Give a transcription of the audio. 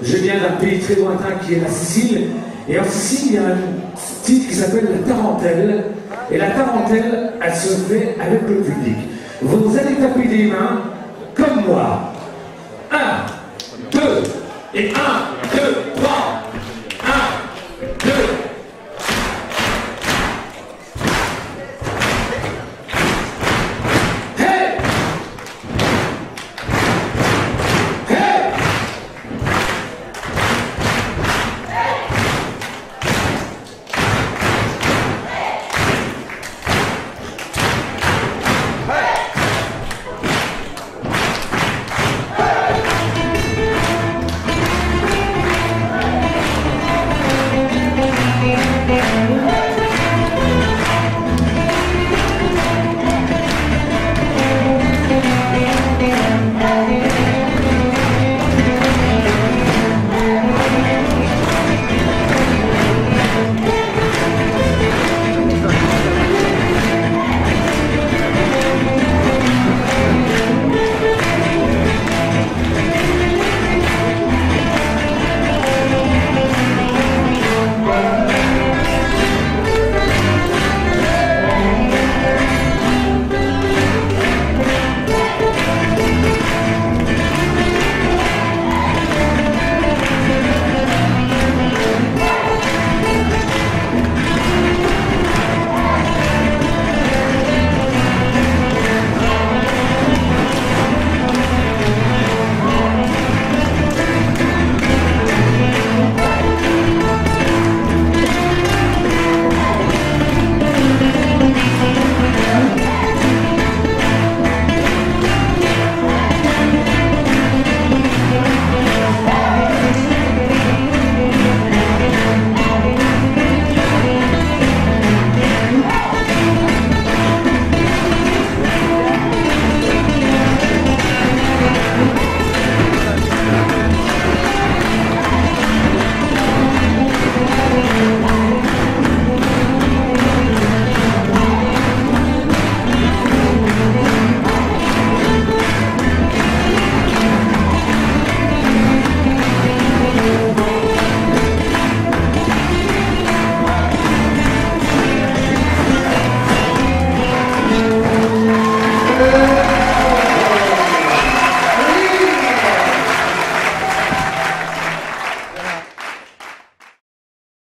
Je viens d'un pays très lointain qui est la Sicile. Et en Sicile, il y a un titre qui s'appelle la tarentelle. Et la tarentelle, elle se fait avec le public. Vous allez taper des mains comme moi. 1, 2, et 1, 2, 3.